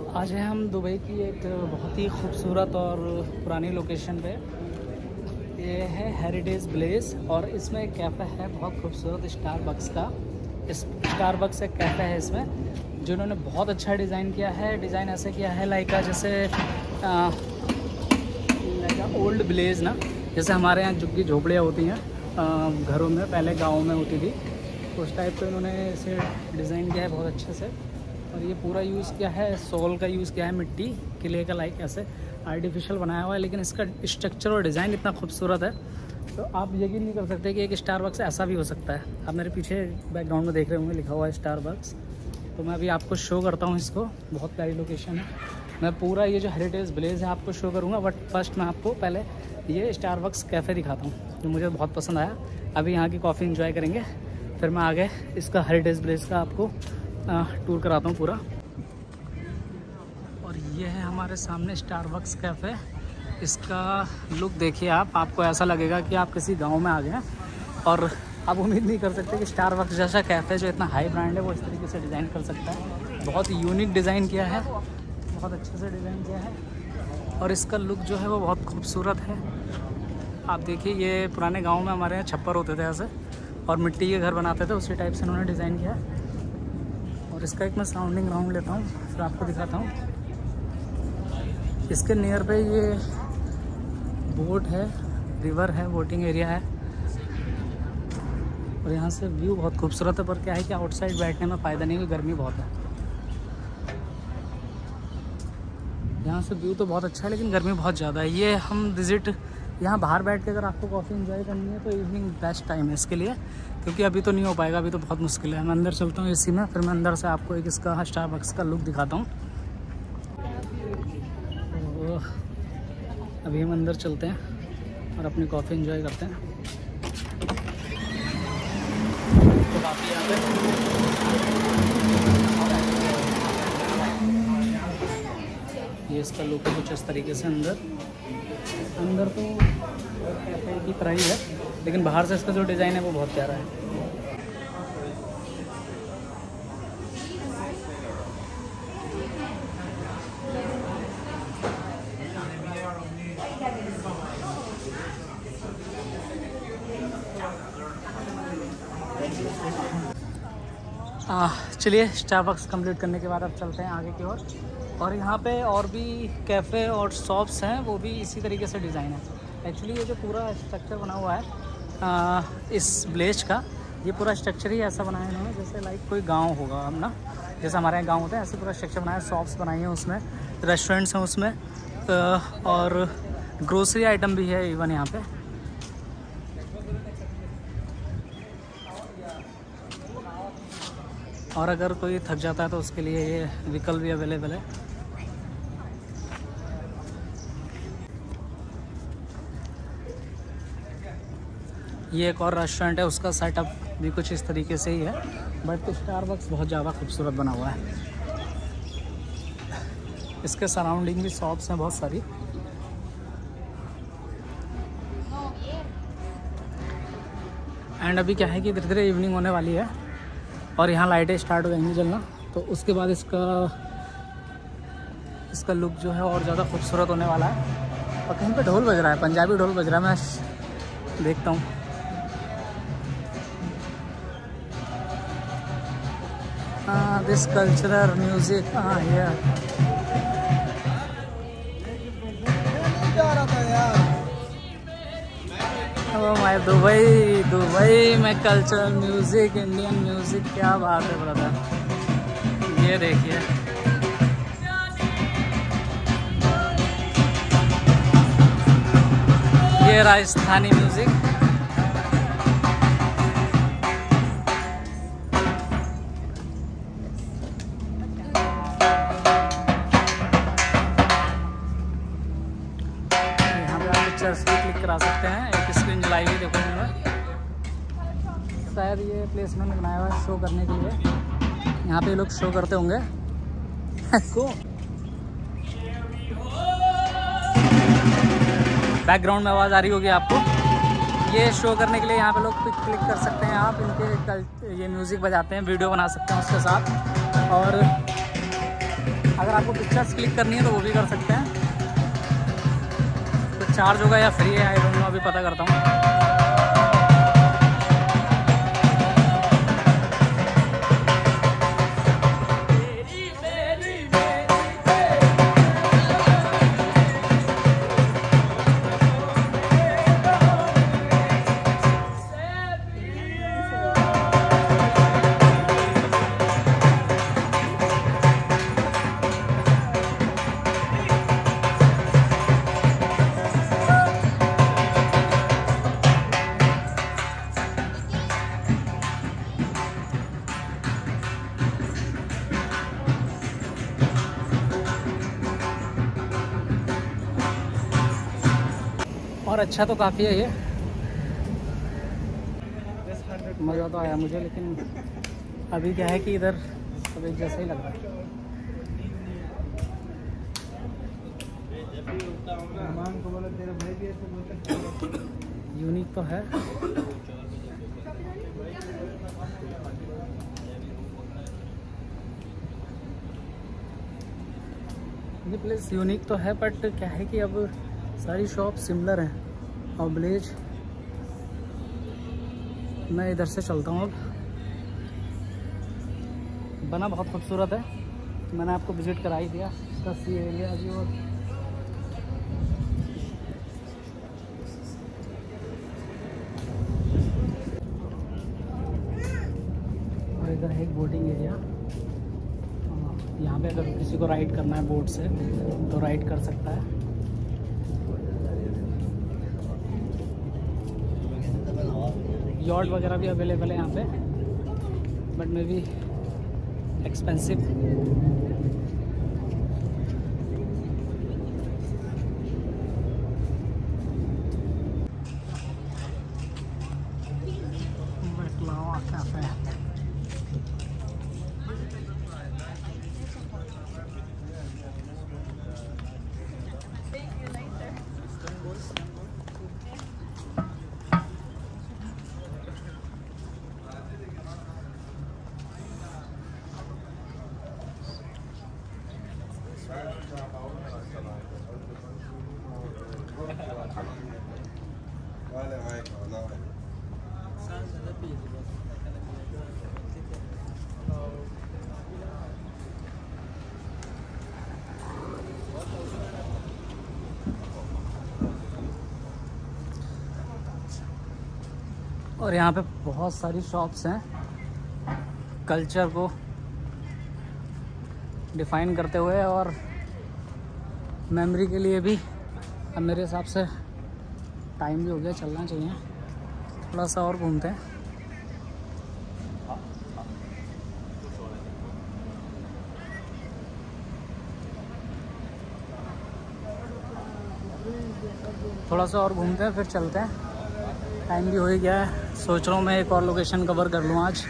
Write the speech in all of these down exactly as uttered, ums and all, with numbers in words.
आज है हम दुबई की एक बहुत ही खूबसूरत और पुरानी लोकेशन पे। ये है हेरिटेज ब्लेस और इसमें एक कैफ़े है बहुत खूबसूरत स्टारबक्स का। इस स्टारबक्स एक कैफ़े है इसमें जिन्होंने बहुत अच्छा डिज़ाइन किया है। डिज़ाइन ऐसे किया है लाइक जैसे लाइक ओल्ड ब्लेस ना, जैसे हमारे यहाँ झुग्गी झोपड़ियाँ होती हैं घरों में, पहले गाँव में होती थी, तो उस टाइप पे इन्होंने इसे डिज़ाइन किया है बहुत अच्छे से। और ये पूरा यूज़ किया है, सोल का यूज़ किया है, मिट्टी किले का लाइक ऐसे आर्टिफिशियल बनाया हुआ है, लेकिन इसका स्ट्रक्चर और डिज़ाइन इतना खूबसूरत है तो आप यकीन नहीं कर सकते कि एक स्टारबक्स ऐसा भी हो सकता है। आप मेरे पीछे बैकग्राउंड में देख रहे होंगे लिखा हुआ है स्टारबक्स, तो मैं अभी आपको शो करता हूँ इसको। बहुत प्यारी लोकेशन है। मैं पूरा ये जो हेरिटेज विलेज है आपको शो करूँगा, बट फर्स्ट मैं आपको पहले ये स्टारबक्स कैफ़े दिखाता हूँ जो मुझे बहुत पसंद आया। अभी यहाँ की कॉफ़ी इंजॉय करेंगे, फिर मैं आगे इसका हेरिटेज विलेज का आपको टूर कराता हूँ पूरा। और ये है हमारे सामने स्टारबक्स कैफ़े। इसका लुक देखिए आप, आपको ऐसा लगेगा कि आप किसी गांव में आ गए हैं। और आप उम्मीद नहीं कर सकते कि स्टारबक्स जैसा कैफ़े जो इतना हाई ब्रांड है वो इस तरीके से डिज़ाइन कर सकता है। बहुत यूनिक डिज़ाइन किया है, बहुत अच्छे से डिज़ाइन किया है और इसका लुक जो है वो बहुत खूबसूरत है। आप देखिए, ये पुराने गाँव में हमारे यहाँ छप्पर होते थे ऐसे और मिट्टी के घर बनाते थे, उसी टाइप से उन्होंने डिज़ाइन किया है। और इसका एक मैं सराउंडिंग राउंड लेता हूँ फिर आपको दिखाता हूँ। इसके नियर पे ये बोट है, रिवर है, बोटिंग एरिया है और यहाँ से व्यू बहुत खूबसूरत है। पर क्या है कि आउटसाइड बैठने में फ़ायदा नहीं है, गर्मी बहुत है। यहाँ से व्यू तो बहुत अच्छा है लेकिन गर्मी बहुत ज़्यादा है। ये हम विज़िट यहाँ बाहर बैठ के अगर आपको कॉफ़ी एंजॉय करनी है तो इवनिंग बेस्ट टाइम है इसके लिए, क्योंकि अभी तो नहीं हो पाएगा, अभी तो बहुत मुश्किल है। मैं अंदर चलता हूँ इसी में, फिर मैं अंदर से आपको एक इसका स्टारबक्स का लुक दिखाता हूँ। तो अभी हम अंदर चलते हैं और अपनी कॉफ़ी एंजॉय करते हैं। तो काफ़ी यहाँ पे ये इसका लुक है कुछ इस तरीके से। अंदर अंदर तो कैफे की तरह ही है, लेकिन बाहर से इसका जो डिज़ाइन है वो बहुत प्यारा है। चलिए स्टारबक्स कंप्लीट करने के बाद अब चलते हैं आगे की ओर। और, और यहाँ पे और भी कैफ़े और शॉप्स हैं, वो भी इसी तरीके से डिज़ाइन है। एक्चुअली ये जो पूरा स्ट्रक्चर बना हुआ है आ, इस विलेज का, ये पूरा स्ट्रक्चर ही ऐसा बनाया इन्होंने जैसे लाइक कोई गांव होगा हम ना, जैसे हमारे यहाँ गांव होते हैं, ऐसे पूरा स्ट्रक्चर बनाया है। शॉप्स बनाई हैं उसमें, रेस्टोरेंट्स हैं उसमें और ग्रोसरी आइटम भी है इवन यहाँ पे। और अगर कोई थक जाता है तो उसके लिए ये व्हीकल भी अवेलेबल है। ये एक और रेस्टोरेंट है, उसका सेटअप भी कुछ इस तरीके से ही है, बट स्टारबक्स बहुत ज़्यादा खूबसूरत बना हुआ है। इसके सराउंडिंग भी शॉप्स हैं बहुत सारी। एंड अभी क्या है कि धीरे धीरे इवनिंग होने वाली है और यहाँ लाइटें स्टार्ट हो जाएंगी जलना, तो उसके बाद इसका इसका लुक जो है और ज़्यादा खूबसूरत होने वाला है। और कहीं पे ढोल बज रहा है, पंजाबी ढोल बज रहा है, मैं देखता हूँ। हाँ, दिस कल्चरल म्यूजिक, हाँ हियर। माय दुबई दुबई में कल्चरल म्यूजिक, इंडियन म्यूजिक, क्या बात है ब्रदर। ये देखिए, ये राजस्थानी म्यूजिक। यहाँ पे आप पिक्चर्स भी क्लिक करा सकते हैं। एक स्क्रीन जलाई हुई देखो मैंने, शायद ये प्लेस उन्होंने बनाया हुआ है शो करने के लिए। यहाँ पे लोग शो करते होंगे को बैकग्राउंड में आवाज़ आ रही होगी आपको। ये शो करने के लिए यहाँ पे लोग क्लिक कर सकते हैं, आप इनके ये म्यूज़िक बजाते हैं, वीडियो बना सकते हैं उसके साथ। और अगर आपको पिक्चर्स क्लिक करनी है तो वो भी कर सकते हैं। तो चार्ज होगा या फ्री है आई डोंट नो, अभी पता करता हूँ। और अच्छा तो काफ़ी है ये, मज़ा तो आया मुझे, लेकिन अभी क्या है कि इधर सब एक जैसा ही लग रहा है। यूनिक तो है। ये प्लेस यूनिक तो है, बट क्या है कि अब सारी शॉप सिमिलर हैं। और ब्लेज मैं इधर से चलता हूँ। अब बना बहुत खूबसूरत है, मैंने आपको विज़िट करा ही दिया इसका सी एरिया भी। और और इधर है एक बोटिंग एरिया। यहाँ पे अगर किसी को राइड करना है बोट से तो राइड कर सकता है। यॉट वगैरह भी अवेलेबल है यहाँ पे, but may be expensive. Cafe और यहाँ पे बहुत सारी शॉप्स हैं कल्चर को डिफाइन करते हुए, और मेमोरी के लिए भी। अब मेरे हिसाब से टाइम भी हो गया, चलना चाहिए। थोड़ा सा और घूमते हैं। थोड़ा सा और घूमते हैं फिर चलते हैं। टाइम भी हो ही गया है। सोच रहा हूँ मैं एक और लोकेशन कवर कर लूँ आज।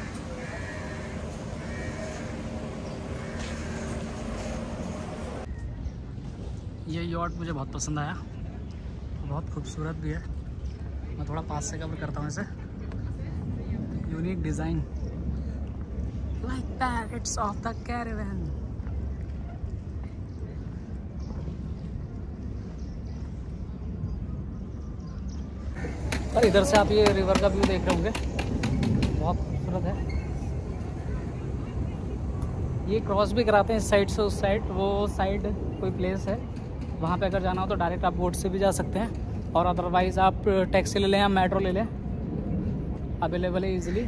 ये यॉट मुझे बहुत पसंद आया, बहुत खूबसूरत भी है। मैं थोड़ा पास से कवर करता हूँ इसे। Unique design like packets of the caravan. और इधर से आप ये रिवर का व्यू देख रहे होंगे, बहुत खूबसूरत है। ये क्रॉस भी कराते हैं इस साइड से उस साइड। वो साइड कोई प्लेस है, वहाँ पे अगर जाना हो तो डायरेक्ट आप बोट से भी जा सकते हैं, और अदरवाइज़ आप टैक्सी ले लें या मेट्रो ले लें, अवेलेबल है ईज़िली।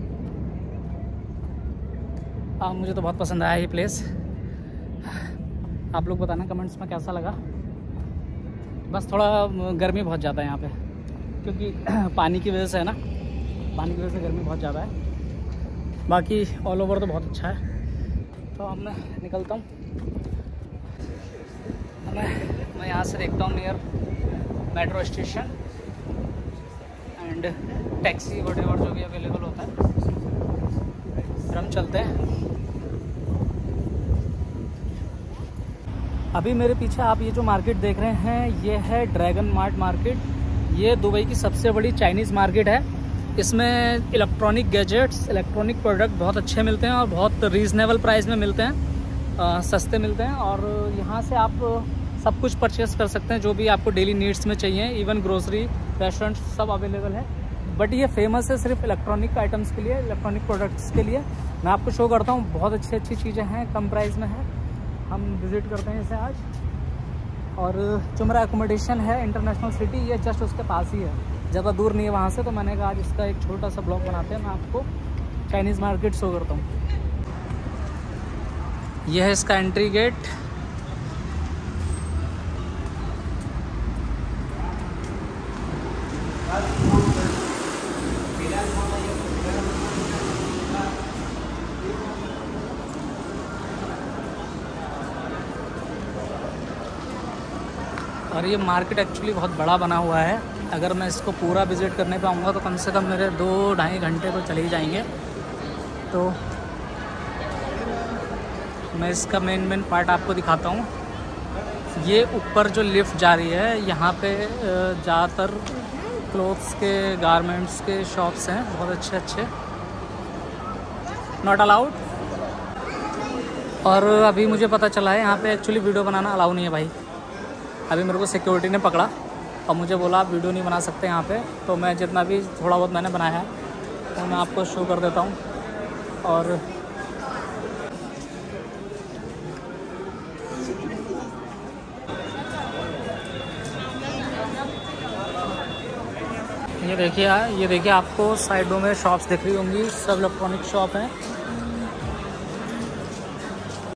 हाँ, मुझे तो बहुत पसंद आया ये प्लेस। आप लोग बताना कमेंट्स में कैसा लगा। बस थोड़ा गर्मी बहुत ज़्यादा है यहाँ पे, क्योंकि पानी की वजह से है ना, पानी की वजह से गर्मी बहुत ज़्यादा है। बाकी ऑल ओवर तो बहुत अच्छा है। तो अब मैं निकलता हूँ। मैं मैं यहाँ से देखता हूँ near metro station and taxi whatever जो भी अवेलेबल होता है, फिर हम चलते हैं। अभी मेरे पीछे आप ये जो मार्केट देख रहे हैं, ये है ड्रैगन मार्ट मार्केट। ये दुबई की सबसे बड़ी चाइनीज़ मार्केट है। इसमें इलेक्ट्रॉनिक गैजेट्स, इलेक्ट्रॉनिक प्रोडक्ट बहुत अच्छे मिलते हैं और बहुत रीज़नेबल प्राइस में मिलते हैं। आ, सस्ते मिलते हैं और यहाँ से आप सब कुछ परचेस कर सकते हैं जो भी आपको डेली नीड्स में चाहिए। इवन ग्रोसरी, रेस्टोरेंट सब अवेलेबल है। बट ये फेमस है सिर्फ इलेक्ट्रॉनिक आइटम्स के लिए, इलेक्ट्रॉनिक प्रोडक्ट्स के लिए। मैं आपको शो करता हूँ, बहुत अच्छी अच्छी चीज़ें हैं, कम प्राइस में है। हम विज़िट करते हैं इसे आज। और जो मेरा एकोमोडेशन है इंटरनेशनल सिटी, ये जस्ट उसके पास ही है, ज़्यादा दूर नहीं है वहाँ से। तो मैंने कहा आज इसका एक छोटा सा ब्लॉग बनाते हैं, मैं आपको चाइनीज़ मार्केट शो करता हूँ। यह है इसका एंट्री गेट। और ये मार्केट एक्चुअली बहुत बड़ा बना हुआ है। अगर मैं इसको पूरा विज़िट करने पाऊँगा तो कम से कम मेरे दो ढाई घंटे तो चले ही जाएंगे। तो मैं इसका मेन मेन पार्ट आपको दिखाता हूँ। ये ऊपर जो लिफ्ट जा रही है, यहाँ पे ज़्यादातर क्लोथ्स के, गारमेंट्स के शॉप्स हैं, बहुत अच्छे अच्छे। Not allowed. और अभी मुझे पता चला है यहाँ पे एक्चुअली वीडियो बनाना अलाउ नहीं है भाई। अभी मेरे को सिक्योरिटी ने पकड़ा और मुझे बोला आप वीडियो नहीं बना सकते यहाँ पे। तो मैं जितना भी थोड़ा बहुत मैंने बनाया है तो मैं आपको शो कर देता हूँ। और ये देखिए, ये देखिए आपको साइडों में शॉप्स दिख रही होंगी, सब इलेक्ट्रॉनिक शॉप हैं।